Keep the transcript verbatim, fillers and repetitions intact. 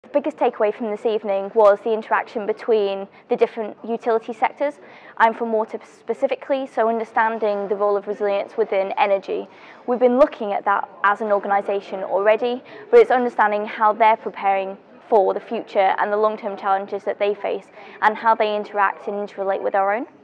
biggest takeaway from this evening was the interaction between the different utility sectors. I'm from water specifically, so understanding the role of resilience within energy. We've been looking at that as an organisation already, but it's understanding how they're preparing for the future and the long-term challenges that they face and how they interact and interrelate with our own.